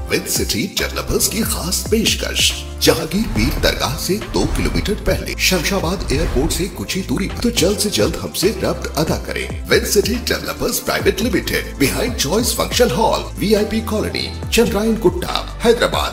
With city developers की खास पेशकश। जहांगीर पीर दरगाह से 2 किलोमीटर पहले, शमशाबाद एयरपोर्ट से कुछ ही दूरी, तो जल्द से जल्द हमसे रब्त अदा करें। With city developers private limited, behind choice function hall, VIP colony, Chandrayangutta, Hyderabad.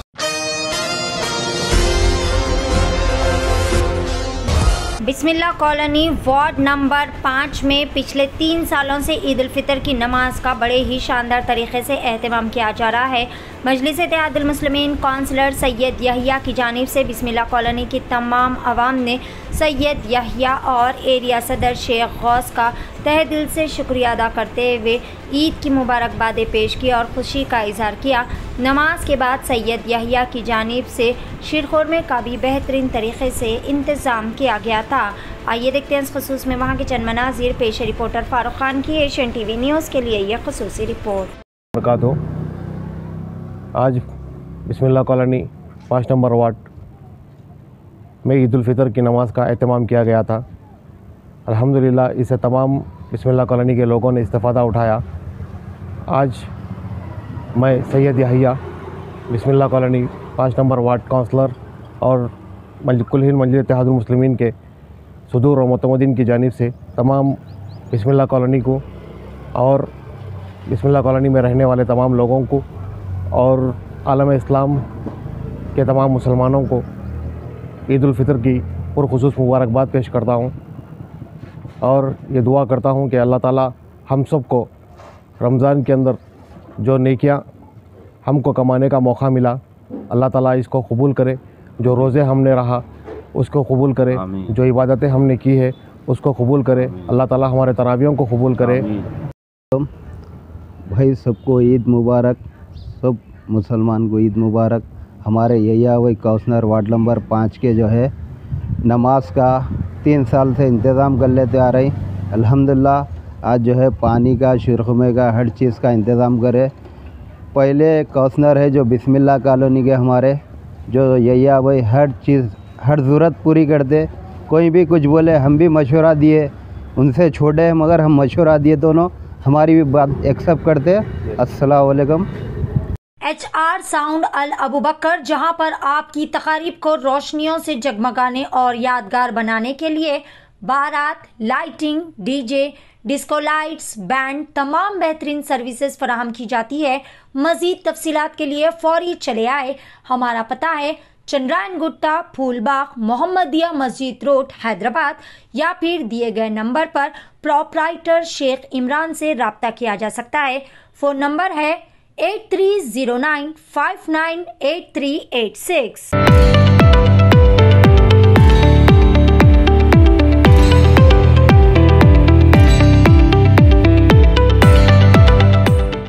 Bismillah colony ward number 5 में पिछले 3 सालों से ईद उल फितर की नमाज का बड़े ही शानदार तरीके से एहतमाम किया जा रहा है। मजलिस इत्तेहादुल मुस्लिमीन काउंसलर सैयद यहिया की जानिब से बिस्मिल्लाह कॉलोनी की तमाम आवाम ने सैयद यहिया और एरिया सदर शेख गौस का तहे दिल से शुक्रिया अदा करते हुए ईद की मुबारकबादें पेश की और खुशी का इजहार किया। नमाज के बाद सैयद यहिया की जानिब से शीरखोरमे का भी बेहतरीन तरीके से इंतज़ाम किया गया था। आइए देखते हैं इस खसूस में वहाँ के चंद मनाजिर। पेश रिपोर्टर फारूक खान की एशियन TV न्यूज़ के लिए यह खसूसी रिपोर्ट। आज बिस्मिल्लाह कॉलोनी 5 नंबर वार्ड में ईद उल फितर की नमाज का एहतमाम किया गया था। अल्हम्दुलिल्लाह इसे तमाम बिस्मिल्लाह कॉलोनी के लोगों ने इस्तेफ़ादा उठाया। आज मैं Syed Yahiya Bismillah colony 5 number ward councillor और कुल हिंद मजलिस इत्तेहादुल मुस्लिमीन के सुदूर और मुतमद्दिन की जानिब से तमाम बिस्मिल्लाह कॉलोनी को और बिस्मिल्लाह कॉलोनी में रहने वाले तमाम लोगों को और आलम इस्लाम के तमाम मुसलमानों को ईद उल फितर की पुरखुसूस मुबारकबाद पेश करता हूँ और ये दुआ करता हूँ कि अल्लाह ताला हम सब को रमज़ान के अंदर जो नेकियां हमको कमाने का मौका मिला, अल्लाह ताला इसको कबूल करे। जो रोज़े हमने रहा उसको कबूल करे, जो इबादतें हमने की है उसको कबूल करे। अल्लाह ताला हमारे तरावियों को कबूल करे। भाई सबको ईद मुबारक, सब मुसलमान को ईद मुबारक। हमारे यहिया वही काउंसलर वार्ड नंबर 5 के जो है नमाज का 3 साल से इंतज़ाम कर लेते आ रही। अल्हम्दुलिल्लाह आज जो है पानी का, शीरखुरमे का, हर चीज़ का इंतज़ाम करे। पहले काउंसलर है जो बिस्मिल्लाह कॉलोनी के हमारे, जो यहिया वही हर चीज़, हर ज़रूरत पूरी कर दे। कोई भी कुछ बोले हम भी मशवरा दिए, उनसे छोड़े मगर हम मशवरा दिए दोनों, हमारी भी बात एक्सेप्ट करते। अस्सलाम वालेकुम। HR साउंड अल अबू बकर, जहां पर आपकी तकारीब को रोशनियों से जगमगाने और यादगार बनाने के लिए बारात, lighting, DJ, disco lights, band, तमाम बेहतरीन सर्विसेज फराहम की जाती है। मजीद तफसीलात के लिए फौरी चले आए। हमारा पता है चंद्रायन गुट्टा, फूलबाग, मोहम्मदिया मस्जिद रोड, हैदराबाद, या फिर दिए गए नंबर पर प्रोपराइटर शेख इमरान से रब्ता किया जा सकता है। फ़ोन नंबर है 8309598386।